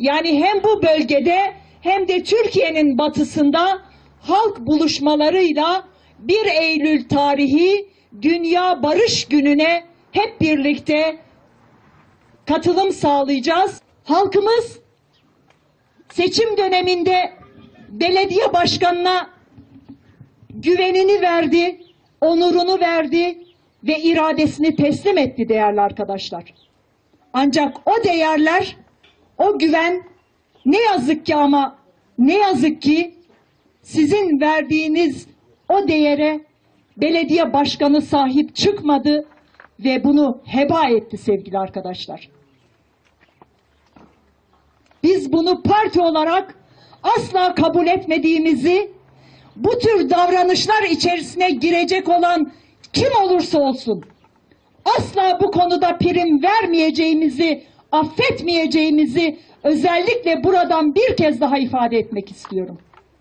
Yani hem bu bölgede hem de Türkiye'nin batısında halk buluşmalarıyla 1 Eylül tarihi Dünya Barış Günü'ne hep birlikte katılım sağlayacağız. Halkımız seçim döneminde belediye başkanına güvenini verdi, onurunu verdi ve iradesini teslim etti değerli arkadaşlar. Ancak o değerler, o güven ne yazık ki ama ne yazık ki sizin verdiğiniz o değere belediye başkanı sahip çıkmadı ve bunu heba etti sevgili arkadaşlar. Biz bunu parti olarak asla kabul etmediğimizi, bu tür davranışlar içerisine girecek olan kim olursa olsun asla bu konuda prim vermeyeceğimizi, affetmeyeceğimizi özellikle buradan bir kez daha ifade etmek istiyorum.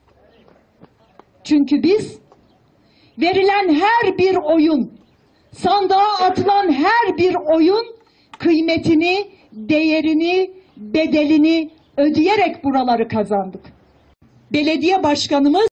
Çünkü biz verilen her bir oyun, sandığa atılan her bir oyun kıymetini, değerini, bedelini ödeyerek buraları kazandık. Belediye başkanımız